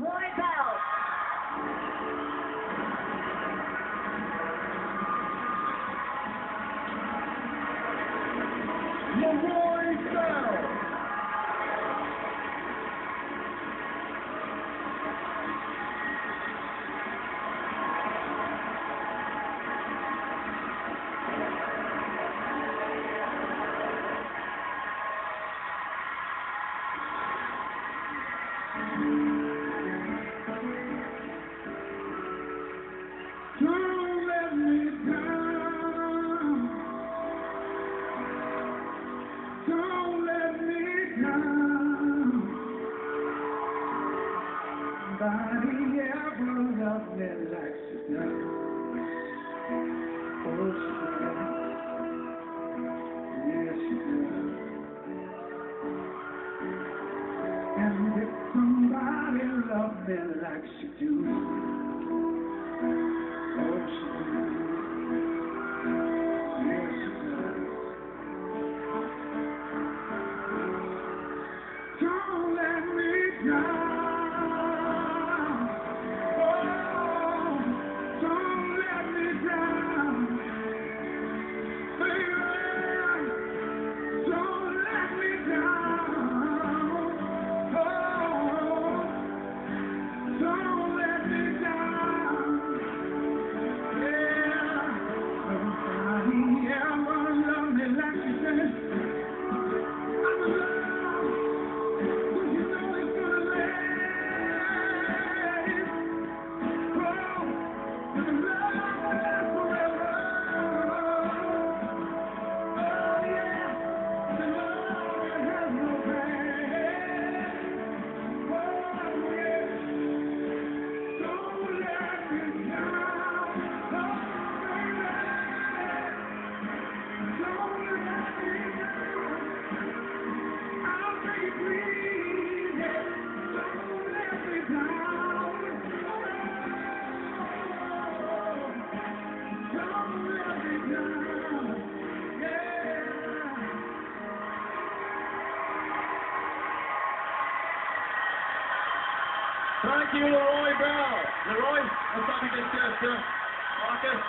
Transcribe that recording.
Leroy Bell. Leroy Bell. Don't let me down. Don't let me down. Nobody ever loved me like she does. Oh, she does. Yes, she does. And if somebody loved me like she do, oh, she does. Yes, she does. Don't let me down. Oh, don't let me down. Baby, don't let me down. Oh, don't let me down. Yeah, nobody ever loved me like you did. I'm in love. But you know it's gonna last. Oh, but the love will last forever. Oh yeah, the love that has no past. Oh yeah, don't let me down. Oh baby, don't let me down. I'll take it please. Don't let me down. Don't let me down. Yeah. Thank you, Leroy Bell. Leroy, let's have you get Marcus.